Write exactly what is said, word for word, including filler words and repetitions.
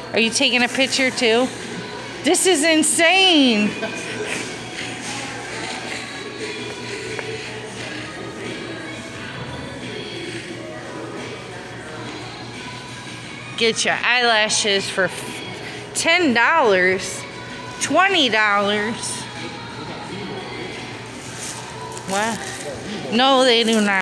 Are you taking a picture too? This is insane. Get your eyelashes for ten dollars, twenty dollars. What? No, they do not.